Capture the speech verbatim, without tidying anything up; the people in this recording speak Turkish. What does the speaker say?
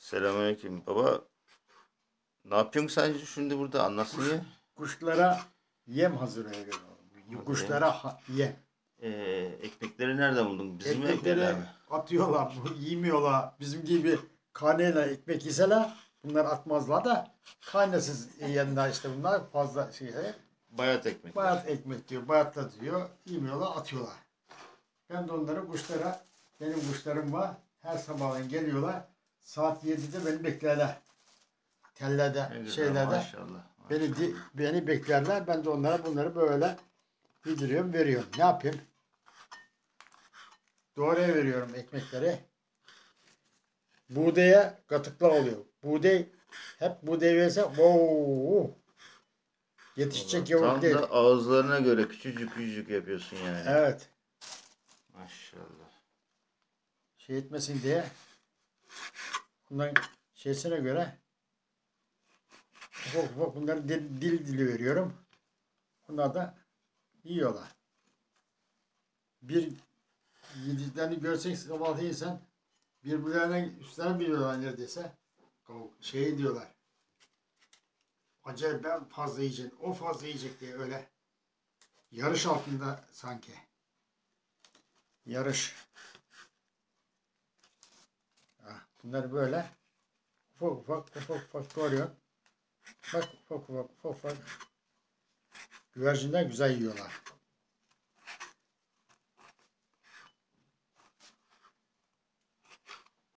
Selamünaleyküm baba. Ne yapıyorsun sen şimdi burada? Anlatsın ya. Kuşlara yem hazırlıyorum. Kuşlara ha- yem. Ee, ekmekleri nereden buldun? Bizim Ekmekleri ekmekler mi? atıyorlar, yemiyorlar. Bizim gibi kaneyle ekmek yeseler bunlar atmazlar da kaynasız yiyenler işte bunlar fazla şey. Bayat ekmekler. Bayat ekmek diyor, bayatlatıyor, yemiyorlar, atıyorlar. Ben de onları kuşlara, benim kuşlarım var. Her sabahleyin geliyorlar. Saat yedide beni beklerler. Tellerde, Ne güzel, şeylerde. maşallah. Beni di- beni beklerler. Ben de onlara bunları böyle yediriyorum, veriyorum. Ne yapayım? Doğruya veriyorum ekmekleri. Buğdaya katıkla oluyor. Buğday hep buğday verirse wow, yetişecek yavuk Tam değil. da ağızlarına göre küçücük küçücük yapıyorsun yani. Evet. Maşallah. Şey etmesin diye bunların şeysine göre ufak ufak bunları dil, dil dili veriyorum. Bunlar da yiyorlar. Bir yediklerini görsek kahvaltı yesen birbirlerine üstlerine biliyorlar neredeyse. Şey diyorlar. Acayip ben fazla yiyecek, o fazla yiyecek diye öyle. Yarış altında sanki. Yarış. Ah, bunlar böyle ufak ufak ufak ufak doğruyor. Bak ufak ufak ufak ufak. Güvercinler güzel yiyorlar.